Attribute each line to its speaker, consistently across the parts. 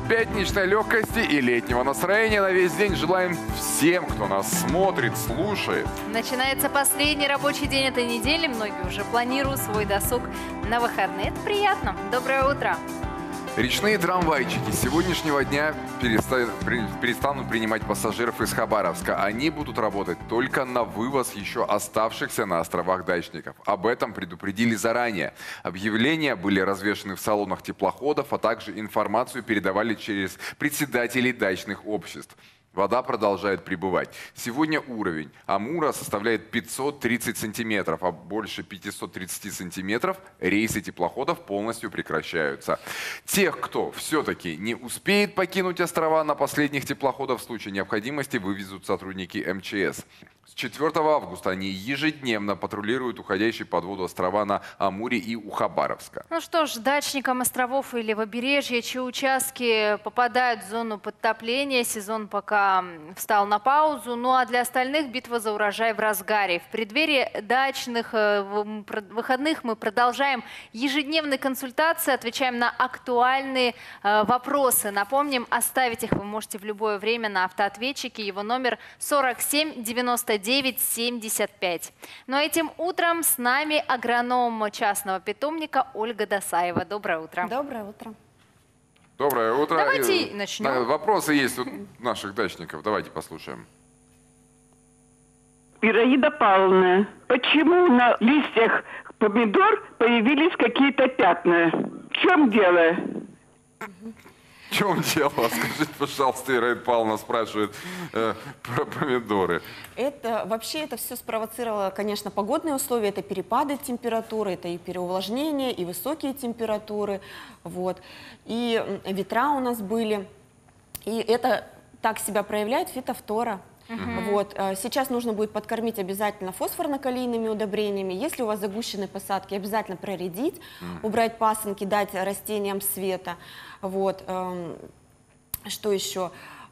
Speaker 1: пятничной легкости и летнего настроения на весь день желаем всем, кто нас смотрит, слушает.
Speaker 2: Начинается последний рабочий день этой недели. Многие уже планируют свой досуг на выходные. Это приятно. Доброе утро.
Speaker 1: Речные трамвайчики с сегодняшнего дня перестанут принимать пассажиров из Хабаровска. Они будут работать только на вывоз еще оставшихся на островах дачников. Об этом предупредили заранее. Объявления были развешаны в салонах теплоходов, а также информацию передавали через председателей дачных обществ. Вода продолжает прибывать. Сегодня уровень Амура составляет 530 сантиметров, а больше 530 сантиметров рейсы теплоходов полностью прекращаются. Тех, кто все-таки не успеет покинуть острова на последних теплоходах, в случае необходимости вывезут сотрудники МЧС. С 4 августа они ежедневно патрулируют уходящие под воду острова на Амуре и у Хабаровска.
Speaker 2: Ну что ж, дачникам островов или побережья, чьи участки попадают в зону подтопления, сезон пока встал на паузу. Ну а для остальных битва за урожай в разгаре. В преддверии дачных выходных мы продолжаем ежедневные консультации, отвечаем на актуальные вопросы. Напомним, оставить их вы можете в любое время на автоответчике. Его номер 47 99 75. Но этим утром с нами агроном частного питомника Ольга Досаева. Доброе утро.
Speaker 3: Доброе утро.
Speaker 1: Доброе утро.
Speaker 2: Давайте начнем.
Speaker 1: Вопросы есть у наших дачников. Давайте послушаем.
Speaker 4: Ираида Павловна, почему на листьях помидор появились какие-то пятна? В чем дело?
Speaker 1: В чем дело? Скажите, пожалуйста, Ираида Павловна спрашивает про помидоры.
Speaker 3: Вообще это все спровоцировало, конечно, погодные условия. Это перепады температуры, это и переувлажнение, и высокие температуры. Вот. И ветра у нас были. И это так себя проявляет фитофтора. Вот. Сейчас нужно будет подкормить обязательно фосфорно-калийными удобрениями. Если у вас загущенные посадки, обязательно проредить, убрать пасынки, дать растениям света. Вот. Что еще?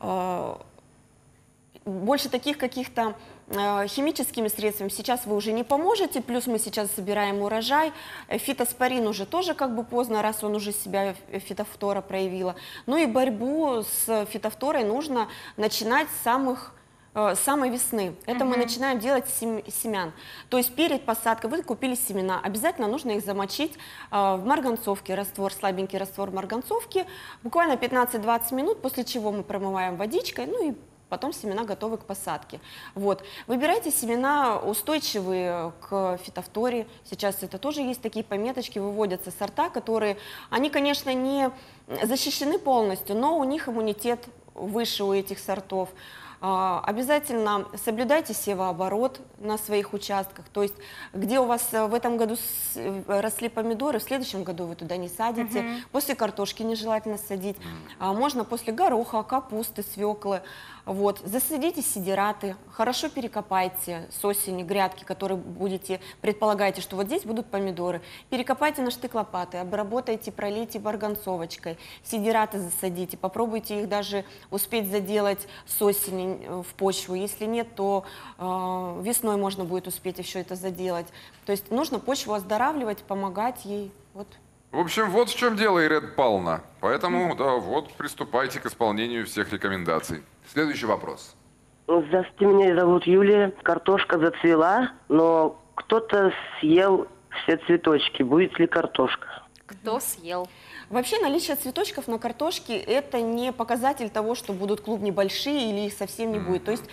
Speaker 3: Больше таких каких-то химическими средствами сейчас вы уже не поможете, плюс мы сейчас собираем урожай. Фитоспорин уже тоже как бы поздно, раз он уже себя фитофтора проявила. Ну и борьбу с фитофторой нужно начинать с самой весны. Это мы начинаем делать с семян. То есть перед посадкой вы купили семена, обязательно нужно их замочить в марганцовке, раствор, слабенький раствор марганцовки, буквально 15-20 минут, после чего мы промываем водичкой, ну и потом семена готовы к посадке. Вот. Выбирайте семена устойчивые к фитофторе. Сейчас это тоже есть такие пометочки, выводятся сорта, которые, они, конечно, не защищены полностью, но у них иммунитет выше у этих сортов. Обязательно соблюдайте севооборот на своих участках, то есть где у вас в этом году росли помидоры, в следующем году вы туда не садите, после картошки нежелательно садить, можно после гороха, капусты, свеклы. Вот. Засадите сидираты, хорошо перекопайте с осени грядки, которые предполагаете, что вот здесь будут помидоры. Перекопайте на штык лопаты, обработайте, пролейте марганцовочкой, сидираты засадите, попробуйте их даже успеть заделать с осени в почву. Если нет, то весной можно будет успеть еще это заделать. То есть нужно почву оздоравливать, помогать ей. Вот.
Speaker 1: В общем, вот в чем дело, Ираида Павловна. Поэтому, да, вот приступайте к исполнению всех рекомендаций. Следующий вопрос.
Speaker 5: Здравствуйте, меня зовут Юлия. Картошка зацвела, но кто-то съел все цветочки. Будет ли картошка?
Speaker 2: Кто съел?
Speaker 3: Вообще наличие цветочков на картошке – это не показатель того, что будут клубни большие или их совсем не будет. То есть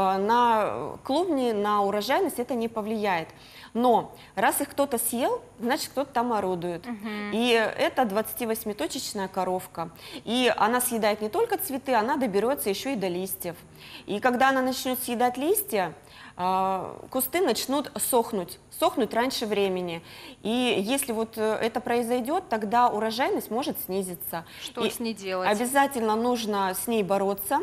Speaker 3: на клубни, на урожайность это не повлияет. Но раз их кто-то съел, значит кто-то там орудует. И это 28-точечная коровка. И она съедает не только цветы, она доберется еще и до листьев. И когда она начнет съедать листья, кусты начнут сохнуть раньше времени. И если вот это произойдет, тогда урожайность может снизиться.
Speaker 2: Что с ней делать?
Speaker 3: Обязательно нужно с ней бороться.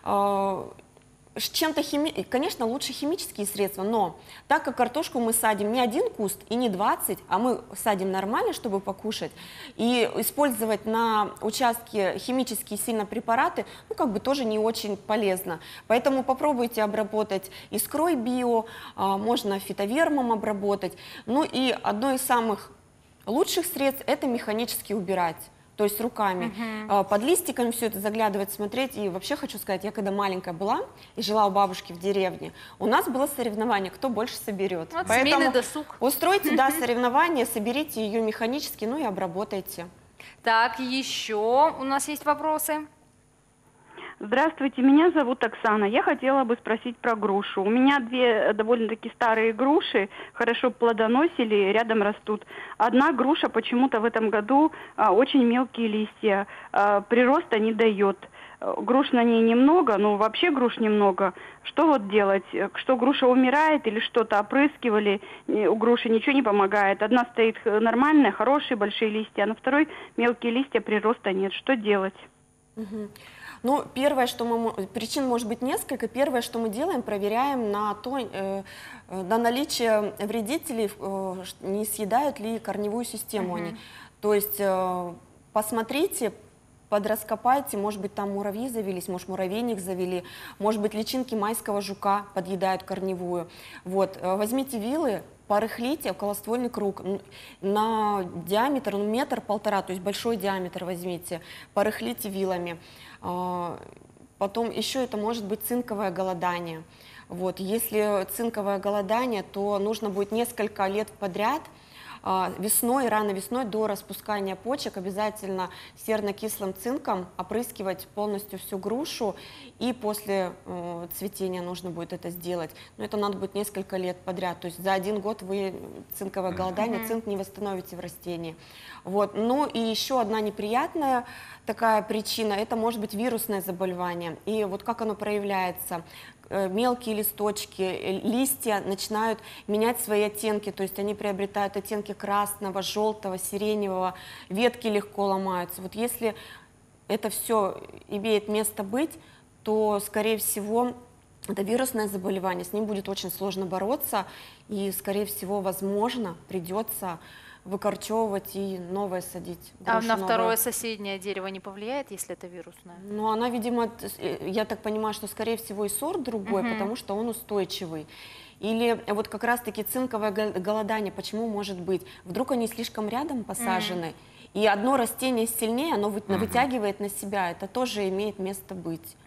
Speaker 3: Чем-то конечно, лучше химические средства, но так как картошку мы садим не один куст и не 20, а мы садим нормально, чтобы покушать, и использовать на участке химические сильно препараты, ну, как бы тоже не очень полезно. Поэтому попробуйте обработать искрой био, можно фитовермом обработать. Ну и одно из самых лучших средств – это механически убирать. то есть руками. Под листиками все это заглядывать, смотреть. И вообще хочу сказать, я когда маленькая была и жила у бабушки в деревне, у нас было соревнование, кто больше соберет.
Speaker 2: Вот семейный досуг.
Speaker 3: Устройте, да, соревнование, соберите ее механически, ну и обработайте.
Speaker 2: Так, еще у нас есть вопросы.
Speaker 6: Здравствуйте, меня зовут Оксана. Я хотела бы спросить про грушу. У меня две довольно-таки старые груши, хорошо плодоносили, рядом растут. Одна груша почему-то в этом году очень мелкие листья, прироста не дает. Груш на ней немного, ну вообще груш немного. Что вот делать? Что груша умирает или что-то опрыскивали? У груши ничего не помогает. Одна стоит нормальная, хорошие большие листья, а на второй мелкие листья, прироста нет. Что делать?
Speaker 3: Ну, первое, что причин может быть несколько. Первое, что мы делаем, проверяем на наличие вредителей, не съедают ли корневую систему они. То есть посмотрите, подраскопайте, может быть, там муравьи завелись, может, муравейник завели, может быть, личинки майского жука подъедают корневую. Вот, возьмите вилы, порыхлите околоствольный круг на диаметр, ну, 1–1,5 метра, то есть большой диаметр возьмите, порыхлите вилами. Потом еще это может быть цинковое голодание. Вот, если цинковое голодание, то нужно будет несколько лет подряд весной, рано весной, до распускания почек, обязательно серно-кислым цинком опрыскивать полностью всю грушу, и после цветения нужно будет это сделать. Но это надо будет несколько лет подряд, то есть за 1 год вы цинковое голодание, цинк не восстановите в растении. Вот. Ну и еще одна неприятная такая причина, это может быть вирусное заболевание. И вот как оно проявляется? Мелкие листочки, листья начинают менять свои оттенки, то есть они приобретают оттенки красного, желтого, сиреневого, ветки легко ломаются. Вот если это все имеет место быть, то, скорее всего, это вирусное заболевание, с ним будет очень сложно бороться, и, скорее всего, возможно, придется выкорчевывать и новое садить.
Speaker 2: А на второе соседнее дерево не повлияет, если это вирусное?
Speaker 3: Ну, она, видимо, я так понимаю, что, скорее всего, и сорт другой, потому что он устойчивый. Или вот как раз-таки цинковое голодание, почему может быть? Вдруг они слишком рядом посажены, и одно растение сильнее, оно вытягивает на себя, это тоже имеет место быть.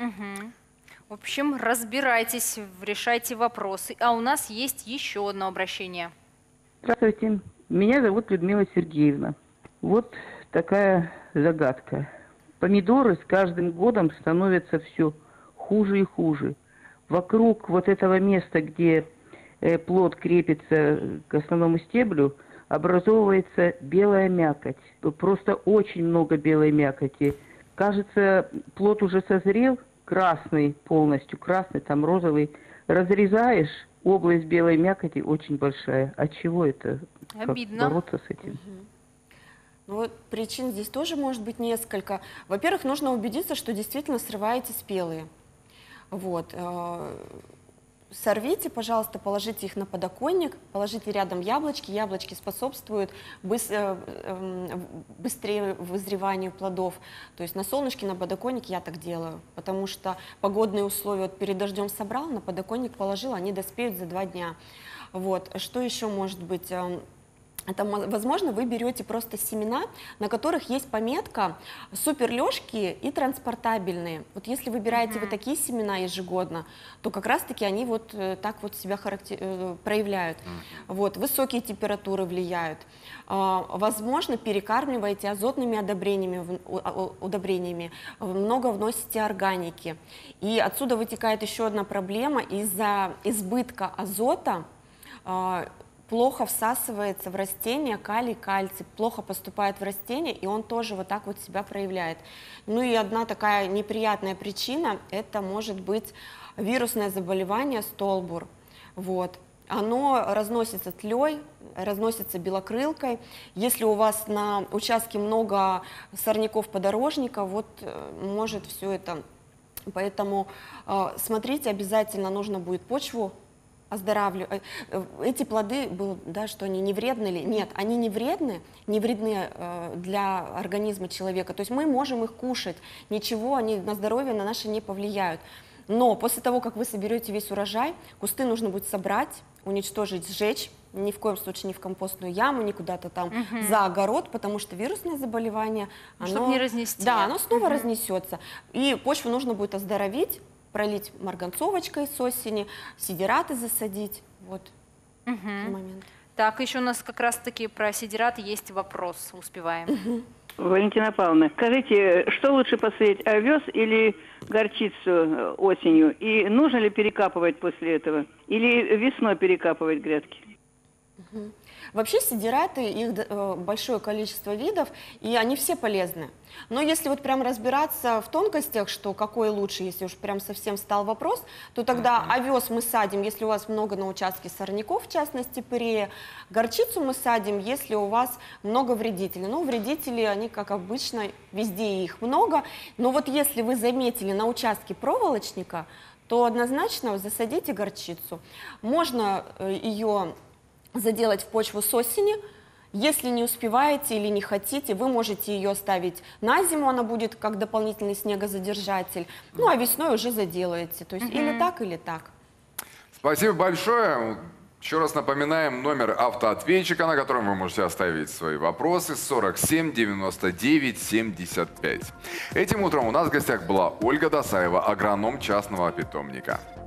Speaker 2: В общем, разбирайтесь, решайте вопросы. А у нас есть еще одно обращение.
Speaker 7: Здравствуйте. Меня зовут Людмила Сергеевна. Вот такая загадка. Помидоры с каждым годом становятся все хуже и хуже. Вокруг вот этого места, где плод крепится к основному стеблю, образовывается белая мякоть. Просто очень много белой мякоти. Кажется, плод уже созрел, красный полностью, красный, там розовый. Разрезаешь, область белой мякоти очень большая. От чего это?
Speaker 2: Обидно.
Speaker 7: Как бороться с этим?
Speaker 3: Ну, вот причин здесь тоже может быть несколько. Во-первых, нужно убедиться, что действительно срываете спелые. Вот. Сорвите, пожалуйста, положите их на подоконник, положите рядом яблочки. Яблочки способствуют быстрее вызреванию плодов. То есть на солнышке, на подоконнике я так делаю, потому что погодные условия, вот перед дождем собрал, на подоконник положил, они доспеют за 2 дня. Вот. Что еще может быть? Это, возможно, вы берете просто семена, на которых есть пометка суперлёгкие и транспортабельные. Вот если выбираете вы такие семена ежегодно, то как раз-таки они вот так вот себя проявляют. Вот. Высокие температуры влияют. Возможно, перекармливаете азотными удобрениями, много вносите органики. И отсюда вытекает еще одна проблема. Из-за избытка азота плохо всасывается в растение калий, кальций, плохо поступает в растение, и он тоже вот так вот себя проявляет. Ну и одна такая неприятная причина, это может быть вирусное заболевание столбур. Вот. Оно разносится тлей, разносится белокрылкой. Если у вас на участке много сорняков-подорожников, вот может все это. Поэтому смотрите, обязательно нужно будет почву оздоравливать. Эти плоды, да, что они не вредны ли? Нет, они не вредны для организма человека. То есть мы можем их кушать, ничего они на здоровье на наше не повлияют. Но после того, как вы соберете весь урожай, кусты нужно будет собрать, уничтожить, сжечь, ни в коем случае не в компостную яму, ни куда-то там за огород, потому что вирусное заболевание,
Speaker 2: Чтобы не разнести.
Speaker 3: Да, оно снова разнесется. И почву нужно будет оздоровить, пролить марганцовочкой с осени, сидираты засадить. Вот момент.
Speaker 2: Так, еще у нас как раз-таки про сидираты есть вопрос, успеваем.
Speaker 4: Валентина Павловна, скажите, что лучше посеять, овес или горчицу осенью? И нужно ли перекапывать после этого? Или весной перекапывать грядки?
Speaker 3: Вообще сидираты, их большое количество видов, и они все полезны. Но если вот прям разбираться в тонкостях, что какой лучше, если уж прям совсем встал вопрос, то тогда овес мы садим, если у вас много на участке сорняков, в частности пырея, горчицу мы садим, если у вас много вредителей. Ну, вредители, они, как обычно, везде их много, но вот если вы заметили на участке проволочника, то однозначно засадите горчицу. Можно ее заделать в почву с осени. Если не успеваете или не хотите, вы можете ее оставить на зиму, она будет как дополнительный снегозадержатель. Ну, а весной уже заделаете. То есть или так, или так.
Speaker 1: Спасибо большое. Еще раз напоминаем номер автоответчика, на котором вы можете оставить свои вопросы. 47 99 75. Этим утром у нас в гостях была Ольга Досаева, агроном частного питомника.